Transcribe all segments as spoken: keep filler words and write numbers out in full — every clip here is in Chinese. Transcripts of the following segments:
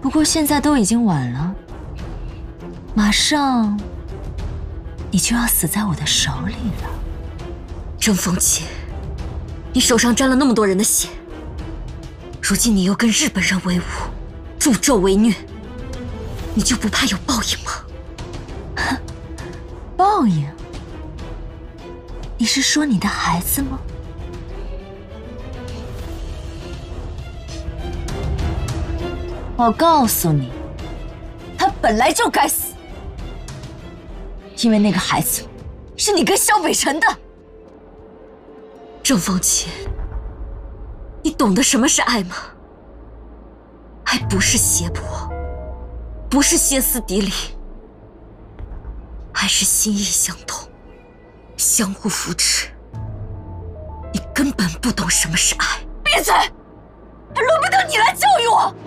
不过现在都已经晚了，马上你就要死在我的手里了。 郑风起，你手上沾了那么多人的血，如今你又跟日本人为伍，助纣为虐，你就不怕有报应吗？ 报应？你是说你的孩子吗？我告诉你，他本来就该死，因为那个孩子是你跟萧北辰的。 郑风起，你懂得什么是爱吗？爱不是胁迫，不是歇斯底里，爱是心意相通，相互扶持。你根本不懂什么是爱。 闭嘴！还轮不到你来教育我。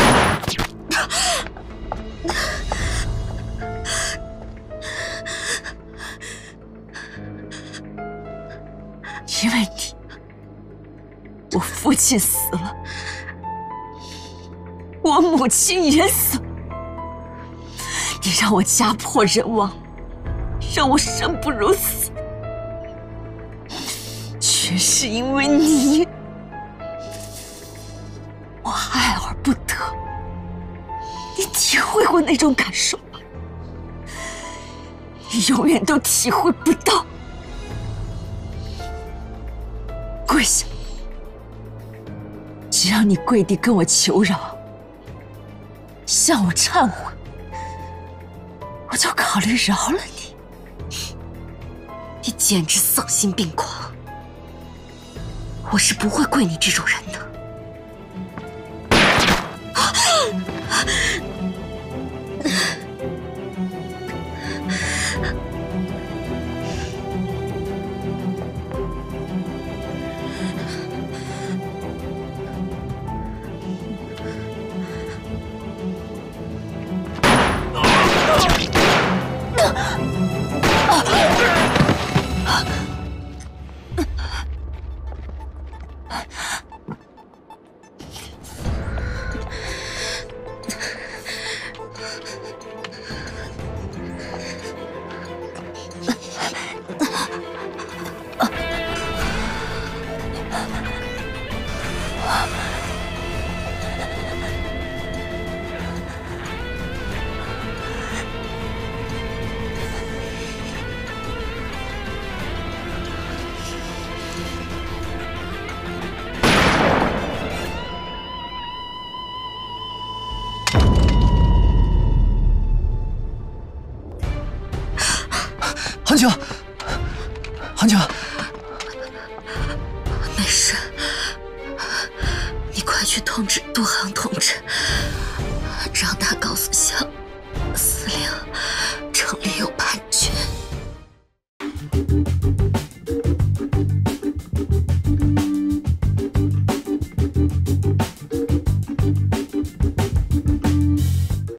因为你，我父亲死了，我母亲也死了，你让我家破人亡，让我生不如死，全是因为你。我爱而不得，你体会过那种感受吗？你永远都体会不到。跪下！只要你跪地跟我求饶，向我忏悔，我就考虑饶了你。 你简直丧心病狂！我是不会跪你这种人的。 韩景，韩景， 没事，你快去通知杜航同志，让他告诉萧司令。